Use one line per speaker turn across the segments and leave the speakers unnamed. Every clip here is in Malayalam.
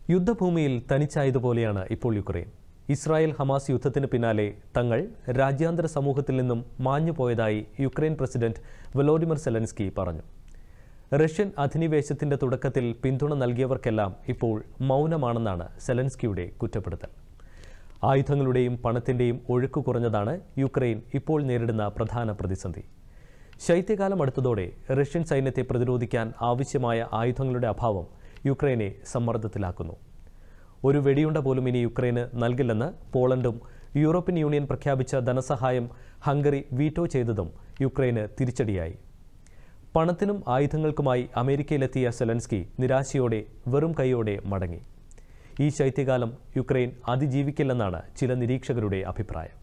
യുദ്ധഭൂമിയിൽ തനിച്ചായതുപോലെയാണ് ഇപ്പോൾ യുക്രൈൻ. ഇസ്രായേൽ ഹമാസ് യുദ്ധത്തിന് പിന്നാലെ തങ്ങൾ രാജ്യാന്തര സമൂഹത്തിൽ നിന്നും മാഞ്ഞുപോയതായി യുക്രൈൻ പ്രസിഡന്റ് വൊളോഡിമിർ സെലൻസ്കി പറഞ്ഞു. റഷ്യൻ അധിനിവേശത്തിന്റെ തുടക്കത്തിൽ പിന്തുണ നൽകിയവർക്കെല്ലാം ഇപ്പോൾ മൗനമാണെന്നാണ് സെലൻസ്കിയുടെ കുറ്റപ്പെടുത്തൽ. ആയുധങ്ങളുടെയും പണത്തിന്റെയും ഒഴുക്ക് കുറഞ്ഞതാണ് യുക്രൈൻ ഇപ്പോൾ നേരിടുന്ന പ്രധാന പ്രതിസന്ധി. ശൈത്യകാലം അടുത്തതോടെ റഷ്യൻ സൈന്യത്തെ പ്രതിരോധിക്കാൻ ആവശ്യമായ ആയുധങ്ങളുടെ അഭാവം യുക്രൈനെ സമ്മർദ്ദത്തിലാക്കുന്നു. ഒരു വെടിയുണ്ട പോലും ഇനി യുക്രൈന് നൽകില്ലെന്ന് പോളണ്ടും യൂറോപ്യൻ യൂണിയൻ പ്രഖ്യാപിച്ച ധനസഹായം ഹംഗറി വീറ്റോ ചെയ്തതും യുക്രൈന് തിരിച്ചടിയായി. പണത്തിനും ആയുധങ്ങൾക്കുമായി അമേരിക്കയിലെത്തിയ സെലൻസ്കി നിരാശയോടെ വെറും കൈയോടെ മടങ്ങി. ഈ ശൈത്യകാലം യുക്രൈൻ അതിജീവിക്കില്ലെന്നാണ് ചില നിരീക്ഷകരുടെ അഭിപ്രായം.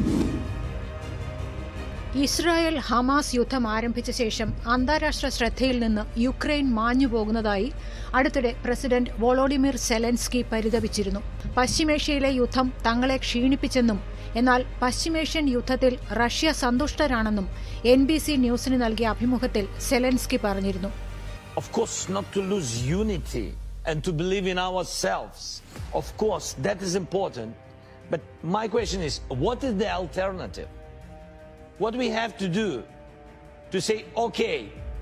ഇസ്രായേൽ ഹമാസ് യുദ്ധം ആരംഭിച്ച ശേഷം അന്താരാഷ്ട്ര ശ്രദ്ധയിൽ നിന്ന് യുക്രൈൻ മാഞ്ഞുപോകുന്നതായി അടുത്തിടെ പ്രസിഡന്റ് വൊളോഡിമിർ സെലൻസ്കി പരിതപിച്ചിരുന്നു. പശ്ചിമേഷ്യയിലെ യുദ്ധം തങ്ങളെ ക്ഷീണിപ്പിച്ചെന്നും എന്നാൽ പശ്ചിമേഷ്യൻ യുദ്ധത്തിൽ റഷ്യ സന്തുഷ്ടരാണെന്നും NBC ന്യൂസിന് നൽകിയ അഭിമുഖത്തിൽ സെലൻസ്കി പറഞ്ഞിരുന്നു.
And to believe in ourselves. Of course, that is important. But my question is, what is the alternative? What we have to do to say, okay,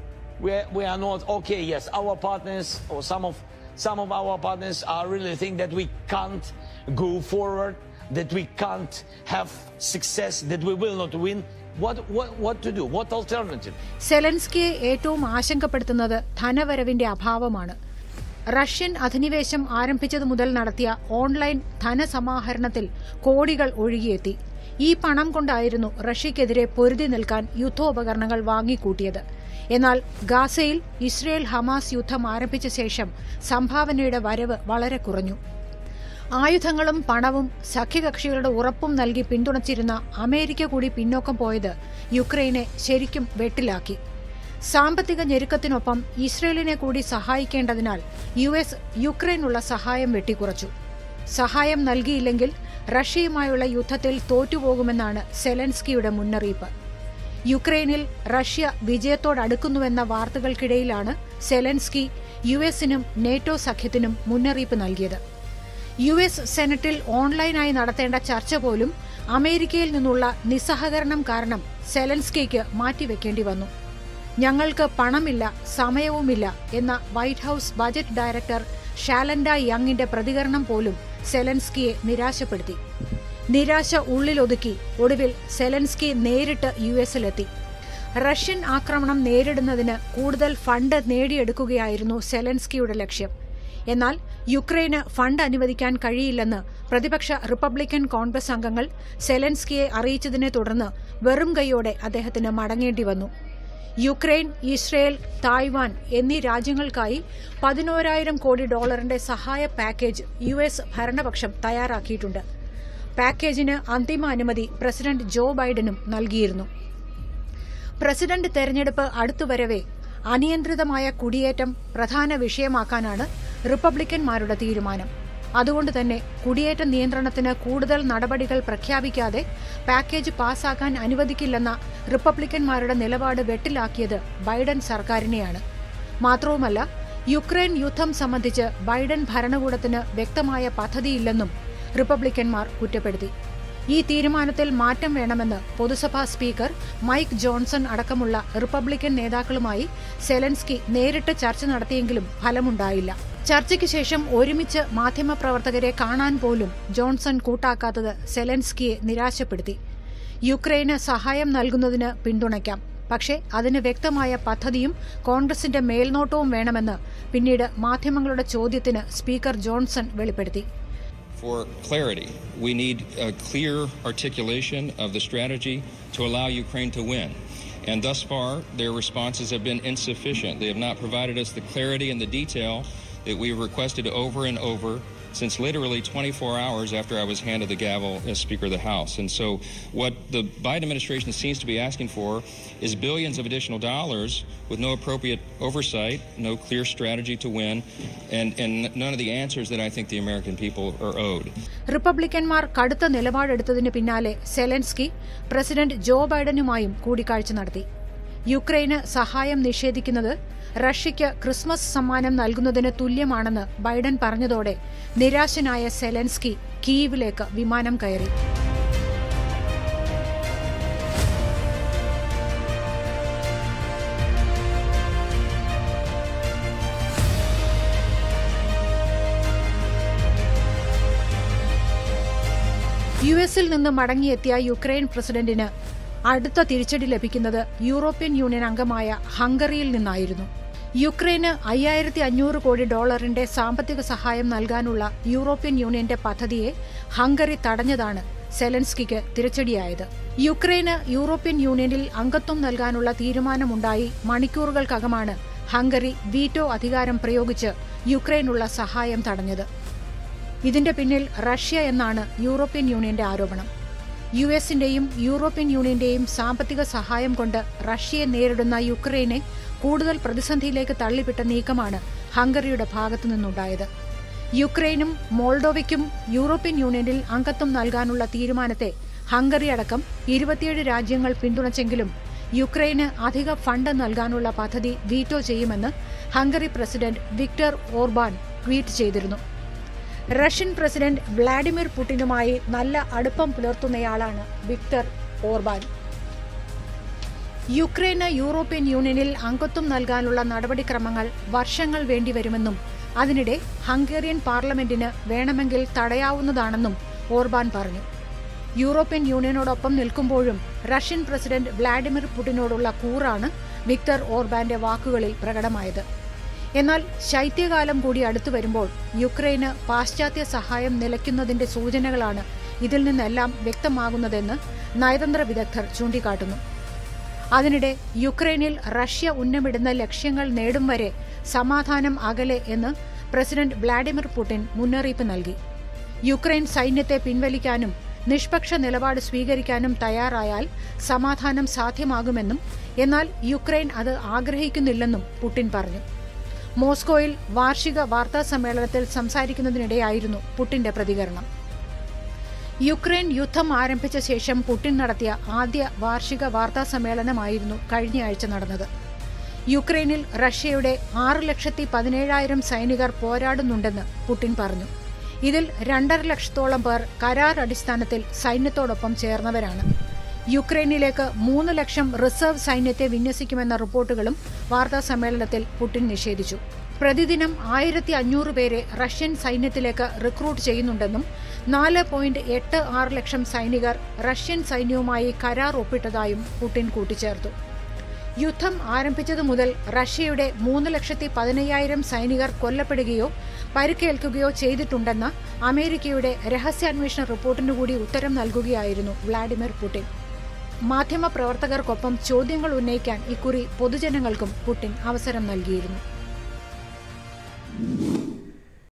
we are not okay, yes, our partners or some of our partners are really think that we can't go forward, that we can't have success, that we will not win. What to do? What alternative?
സെലൻസ്കിയെ ഏറ്റവും ആശങ്കപ്പെടുത്തുന്നത് ധനവരവിന്റെ അഭാവമാണ്. റഷ്യൻ അധിനിവേശം ആരംഭിച്ചതു മുതൽ നടത്തിയ ഓൺലൈൻ ധനസമാഹരണത്തിൽ കോടികൾ ഒഴുകിയെത്തി. ഈ പണം കൊണ്ടായിരുന്നു റഷ്യക്കെതിരെ പൊരുതി നിൽക്കാൻ യുദ്ധോപകരണങ്ങൾ വാങ്ങിക്കൂട്ടിയത്. എന്നാൽ ഗാസയിൽ ഇസ്രയേൽ ഹമാസ് യുദ്ധം ആരംഭിച്ച ശേഷം സംഭാവനയുടെ വരവ് വളരെ കുറഞ്ഞു. ആയുധങ്ങളും പണവും സഖ്യകക്ഷികളുടെ ഉറപ്പും നൽകി പിന്തുണച്ചിരുന്ന അമേരിക്ക കൂടി പിന്നോക്കം പോയത് യുക്രൈനെ ശരിക്കും വെട്ടിലാക്കി. സാമ്പത്തിക ഞെരുക്കത്തിനൊപ്പം ഇസ്രയേലിനെ കൂടി സഹായിക്കേണ്ടതിനാൽ US യുക്രൈനുള്ള സഹായം വെട്ടിക്കുറച്ചു. സഹായം നൽകിയില്ലെങ്കിൽ റഷ്യയുമായുള്ള യുദ്ധത്തിൽ തോറ്റുപോകുമെന്നാണ് സെലൻസ്കിയുടെ മുന്നറിയിപ്പ്. യുക്രൈനിൽ റഷ്യ വിജയത്തോടടുക്കുന്നുവെന്ന വാർത്തകൾക്കിടയിലാണ് സെലൻസ്കി US-നും നേറ്റോ സഖ്യത്തിനും മുന്നറിയിപ്പ് നൽകിയത്. US സെനറ്റിൽ ഓൺലൈനായി നടത്തേണ്ട ചർച്ച പോലും അമേരിക്കയിൽ നിന്നുള്ള നിസ്സഹകരണം കാരണം സെലൻസ്കിക്ക് മാറ്റിവെക്കേണ്ടി വന്നു. ഞങ്ങൾക്ക് പണമില്ല, സമയവുമില്ല എന്ന White House budget director Shalanda യങ്ങിന്റെ പ്രതികരണം പോലും സെലൻസ്കിയെ നിരാശപ്പെടുത്തി. നിരാശ ഉള്ളിലൊതുക്കി ഒടുവിൽ സെലൻസ്കി നേരിട്ട് US-ലെത്തി. റഷ്യൻ ആക്രമണം നേരിടുന്നതിന് കൂടുതൽ ഫണ്ട് നേടിയെടുക്കുകയായിരുന്നു സെലൻസ്കിയുടെ ലക്ഷ്യം. എന്നാൽ യുക്രൈന് ഫണ്ട് അനുവദിക്കാൻ കഴിയില്ലെന്ന് പ്രതിപക്ഷ റിപ്പബ്ലിക്കൻ കോൺഗ്രസ് അംഗങ്ങൾ സെലൻസ്കിയെ അറിയിച്ചതിനെ തുടർന്ന് വെറും കൈയോടെ അദ്ദേഹത്തിന് മടങ്ങേണ്ടി വന്നു. യുക്രൈൻ, ഇസ്രയേൽ, തായ്വാൻ എന്നീ രാജ്യങ്ങൾക്കായി $11,000 കോടി സഹായ പാക്കേജ് US ഭരണപക്ഷം തയ്യാറാക്കിയിട്ടുണ്ട്. പാക്കേജിന് അന്തിമ അനുമതി പ്രസിഡന്റ് ജോ ബൈഡനും നൽകിയിരുന്നു. പ്രസിഡന്റ് തെരഞ്ഞെടുപ്പ് അടുത്തുവരവേ അനിയന്ത്രിതമായ കുടിയേറ്റം പ്രധാന വിഷയമാക്കാനാണ് റിപ്പബ്ലിക്കന്മാരുടെ തീരുമാനം. അതുകൊണ്ട് തന്നെ കുടിയേറ്റ നിയന്ത്രണത്തിന് കൂടുതൽ നടപടികൾ പ്രഖ്യാപിക്കാതെ പാക്കേജ് പാസാക്കാൻ അനുവദിക്കില്ലെന്ന റിപ്പബ്ലിക്കന്മാരുടെ നിലപാട് വെട്ടിലാക്കിയത് ബൈഡൻ സർക്കാരിനെയാണ്. മാത്രവുമല്ല, യുക്രൈൻ യുദ്ധം സംബന്ധിച്ച് ബൈഡൻ ഭരണകൂടത്തിന് വ്യക്തമായ പദ്ധതിയില്ലെന്നും റിപ്പബ്ലിക്കന്മാർ കുറ്റപ്പെടുത്തി. ഈ തീരുമാനത്തിൽ മാറ്റം വേണമെന്ന് പൊതുസഭാ സ്പീക്കർ മൈക്ക് ജോൺസൺ അടക്കമുള്ള റിപ്പബ്ലിക്കൻ നേതാക്കളുമായി സെലൻസ്കി നേരിട്ട് ചർച്ച നടത്തിയെങ്കിലും ഫലമുണ്ടായില്ല. ചർച്ചയ്ക്ക് ശേഷം ഒരുമിച്ച് മാധ്യമപ്രവർത്തകരെ കാണാൻ പോലും ജോൺസൺ കൂട്ടാക്കാത്തത് സെലൻസ്കിയെ നിരാശപ്പെടുത്തി. യുക്രൈന് സഹായം നൽകുന്നതിന് പിന്തുണയ്ക്കാം, പക്ഷേ അതിന് വ്യക്തമായ പദ്ധതിയും കോൺഗ്രസിന്റെ മേൽനോട്ടവും വേണമെന്ന് പിന്നീട് മാധ്യമങ്ങളുടെ ചോദ്യത്തിന് സ്പീക്കർ ജോൺസൺ വെളിപ്പെടുത്തി.
For clarity, we need a clear articulation of the strategy to allow Ukraine to win. And thus far, their responses have been insufficient. They have not provided us the clarity and the detail that we requested over and over since literally 24 hours after I was handed the gavel as Speaker of the House. And so what the Biden administration seems to be asking for is billions of additional dollars with no appropriate oversight, no clear strategy to win, and none of the answers that I think the American people are owed.
റിപ്പബ്ലിക്കന്മാർ കടുത്ത നിലപാടെടുത്തതിന് പിന്നാലെ സെലൻസ്കി പ്രസിഡന്റ് ജോ ബൈഡനുമായും കൂടിക്കാഴ്ച നടത്തി. യുക്രൈന് സഹായം നിഷേധിക്കുന്നത് റഷ്യയ്ക്ക് ക്രിസ്മസ് സമ്മാനം നൽകുന്നതിന് തുല്യമാണെന്ന് ബൈഡൻ പറഞ്ഞതോടെ നിരാശനായ സെലൻസ്കി കീവിലേക്ക് വിമാനം കയറി. യുഎസിൽ നിന്ന് മടങ്ങിയെത്തിയ യുക്രൈൻ പ്രസിഡന്റിന് അടുത്ത തിരിച്ചടി ലഭിക്കുന്നത് യൂറോപ്യൻ യൂണിയൻ അംഗമായ ഹംഗറിയിൽ നിന്നായിരുന്നു. യുക്രൈന് $5500 കോടി സാമ്പത്തിക സഹായം നൽകാനുള്ള യൂറോപ്യൻ യൂണിയന്റെ പദ്ധതിയെ ഹംഗറി തടഞ്ഞതാണ് സെലൻസ്കിക്ക് തിരിച്ചടിയായത്. യുക്രൈന് യൂറോപ്യൻ യൂണിയനിൽ അംഗത്വം നൽകാനുള്ള തീരുമാനമുണ്ടായി മണിക്കൂറുകൾക്കകമാണ് ഹംഗറി വീറ്റോ അധികാരം പ്രയോഗിച്ച് യുക്രൈനുള്ള സഹായം തടഞ്ഞത്. ഇതിന്റെ പിന്നിൽ റഷ്യ എന്നാണ് യൂറോപ്യൻ യൂണിയന്റെ ആരോപണം. യുഎസിന്റെയും യൂറോപ്യൻ യൂണിയന്റെയും സാമ്പത്തിക സഹായം കൊണ്ട് റഷ്യയെ നേരിടുന്ന യുക്രൈനെ കൂടുതൽ പ്രതിസന്ധിയിലേക്ക് തള്ളിവിട്ട നീക്കമാണ് ഹംഗറിയുടെ ഭാഗത്തുനിന്നുണ്ടായത്. യുക്രൈനും മോൾഡോവയ്ക്കും യൂറോപ്യൻ യൂണിയനിൽ അംഗത്വം നൽകാനുള്ള തീരുമാനത്തെ ഹംഗറി അടക്കം 27 രാജ്യങ്ങൾ പിന്തുണച്ചെങ്കിലും യുക്രൈന് അധിക ഫണ്ട് നൽകാനുള്ള പദ്ധതി വീറ്റോ ചെയ്യുമെന്ന് Hungary president Viktor Orban tweet ചെയ്തിരുന്നു. റഷ്യൻ പ്രസിഡന്റ് വ്ളാഡിമിർ പുടിനുമായി നല്ല അടുപ്പം പുലർത്തുന്നയാളാണ് വിക്ടർ ഓർബാൻ. യുക്രൈന് യൂറോപ്യൻ യൂണിയനിൽ അംഗത്വം നൽകാനുള്ള നടപടിക്രമങ്ങൾ വർഷങ്ങൾ വേണ്ടിവരുമെന്നും അതിനിടെ ഹംഗേറിയൻ പാർലമെന്റിന് വേണമെങ്കിൽ തടയാവുന്നതാണെന്നും ഓർബാൻ പറഞ്ഞു. യൂറോപ്യൻ യൂണിയനോടൊപ്പം നിൽക്കുമ്പോഴും റഷ്യൻ പ്രസിഡന്റ് വ്ളാഡിമിർ പുടിനോടുള്ള കൂറാണ് വിക്ടർ ഓർബാന്റെ വാക്കുകളിൽ പ്രകടമായത്. എന്നാൽ ശൈത്യകാലം കൂടി അടുത്തു വരുമ്പോൾ യുക്രൈന് പാശ്ചാത്യ സഹായം നിലയ്ക്കുന്നതിന്റെ സൂചനകളാണ് ഇതിൽ നിന്നെല്ലാം വ്യക്തമാകുന്നതെന്ന് നയതന്ത്ര വിദഗ്ധർ ചൂണ്ടിക്കാട്ടുന്നു. അതിനിടെ യുക്രൈനിൽ റഷ്യ ഉന്നമിടുന്ന ലക്ഷ്യങ്ങൾ നേടും വരെ സമാധാനം അകലെ എന്ന് പ്രസിഡന്റ് വ്ളാഡിമിർ പുടിൻ മുന്നറിയിപ്പ് നൽകി. യുക്രൈൻ സൈന്യത്തെ പിൻവലിക്കാനും നിഷ്പക്ഷ നിലപാട് സ്വീകരിക്കാനും തയ്യാറായാൽ സമാധാനം സാധ്യമാകുമെന്നും എന്നാൽ യുക്രൈൻ അത് ആഗ്രഹിക്കുന്നില്ലെന്നും പുടിൻ പറഞ്ഞു. മോസ്കോയിൽ വാർഷിക വാർത്താ സമ്മേളനത്തിൽ സംസാരിക്കുന്നതിനിടെയായിരുന്നു പുടിന്റെ പ്രതികരണം. യുക്രൈൻ യുദ്ധം ആരംഭിച്ച ശേഷം പുടിൻ നടത്തിയ ആദ്യ വാർഷിക വാർത്താ സമ്മേളനമായിരുന്നു കഴിഞ്ഞയാഴ്ച നടന്നത്. യുക്രൈനിൽ റഷ്യയുടെ 6,17,000 സൈനികർ പോരാടുന്നുണ്ടെന്ന് പുടിൻ പറഞ്ഞു. ഇതിൽ 2.5 ലക്ഷത്തോളം പേർ കരാർ അടിസ്ഥാനത്തിൽ സൈന്യത്തോടൊപ്പം ചേർന്നവരാണ്. യുക്രൈനിലേക്ക് 3 ലക്ഷം റിസർവ് സൈന്യത്തെ വിന്യസിക്കുമെന്ന റിപ്പോർട്ടുകളും വാർത്താ സമ്മേളനത്തിൽ പുടിൻ നിഷേധിച്ചു. പ്രതിദിനം 1500 പേരെ റഷ്യൻ സൈന്യത്തിലേക്ക് റിക്രൂട്ട് ചെയ്യുന്നുണ്ടെന്നും 4.86 ലക്ഷം സൈനികർ റഷ്യൻ സൈന്യവുമായി കരാർ ഒപ്പിട്ടതായും പുടിൻ കൂട്ടിച്ചേർത്തു. യുദ്ധം ആരംഭിച്ചതു മുതൽ റഷ്യയുടെ 3,15,000 സൈനികർ കൊല്ലപ്പെടുകയോ പരിക്കേൽക്കുകയോ ചെയ്തിട്ടുണ്ടെന്ന അമേരിക്കയുടെ രഹസ്യാന്വേഷണ റിപ്പോർട്ടിനുകൂടി ഉത്തരം നൽകുകയായിരുന്നു വ്ളാഡിമിർ പുടിൻ. മാധ്യമപ്രവർത്തകർക്കൊപ്പം ചോദ്യങ്ങൾ ഉന്നയിക്കാൻ ഇക്കുറി പൊതുജനങ്ങൾക്കും പുടിൻ അവസരം നൽകിയിരുന്നു.